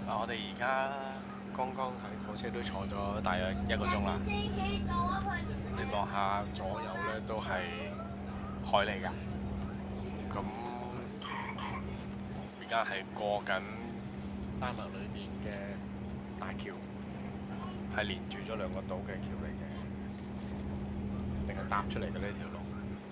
我哋而家剛剛喺火車都坐咗大約1個鐘啦。你望下左右呢都係海嚟㗎。咁而家係過緊丹麥裏邊嘅大橋，係連住咗兩個島嘅橋嚟嘅，定係搭出嚟嘅呢條路？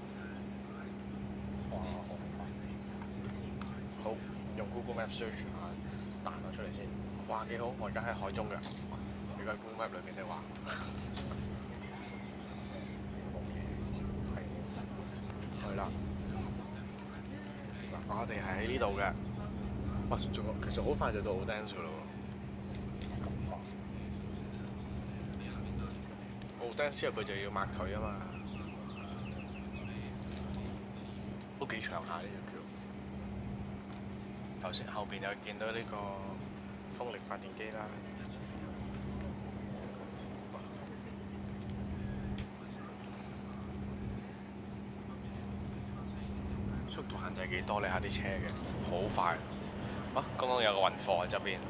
好，用 Google Map search 下，彈咗出嚟先。哇，幾好！我而家喺海中㗎。而家 Google Map 裏邊都話冇嘢，係啦。嗱，我哋係喺呢度嘅。哇，仲有其實好快就到 Odense 㗎啦喎。Odense 之後佢就要擘腿啊嘛，都幾長下呢條橋。頭先後邊又見到呢個風力發電機啦。速度限制係幾多？你下啲車嘅好快。啊！剛剛有個運貨喺側邊。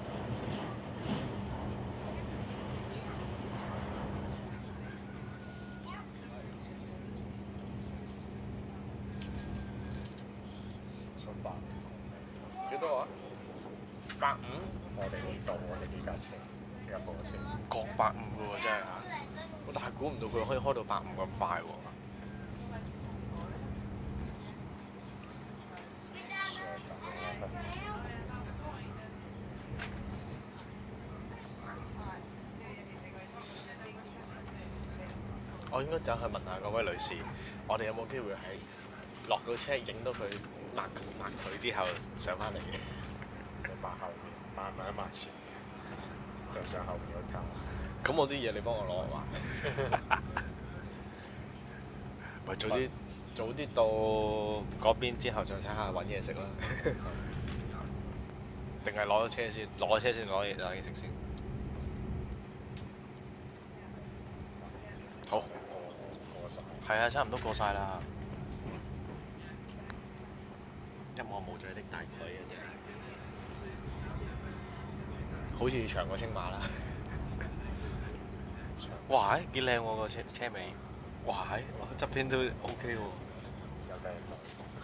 幾多啊？150？我哋呢度我哋幾架車？幾架貨車？各150嘅喎，真係嚇！但係估唔到佢可以開到150咁快喎。我應該走去問下嗰位女士，我哋有冇機會喺落到車影到佢擘腿之後上翻嚟嘅？你抹後面，抹埋一抹前，就上後面嗰嚿。咁我啲嘢你幫我攞啊嘛？喂，早啲到嗰邊之後再睇下揾嘢食啦。定係攞咗車先？攞咗車先攞嘢食先。好。係啊，差唔多過晒啦。一望無際的大海啊，真係好似長過青馬啦。哇！幾靚喎個車尾。哇！側邊都 OK 喎。有靚女。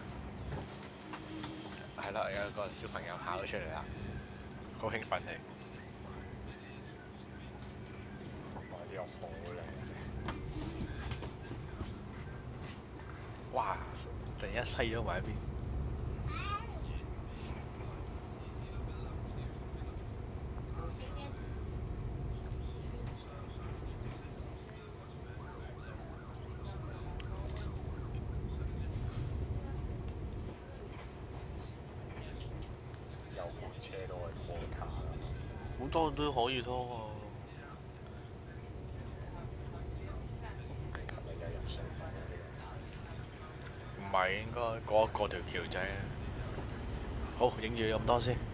係啦，有個小朋友跑咗出嚟啦，好興奮氣。哇！啲又好靚。哇！突然間西咗埋一邊。有回車都可以拖卡，好多都可以拖喎。唔係應該過條橋仔。好，影住咁多先。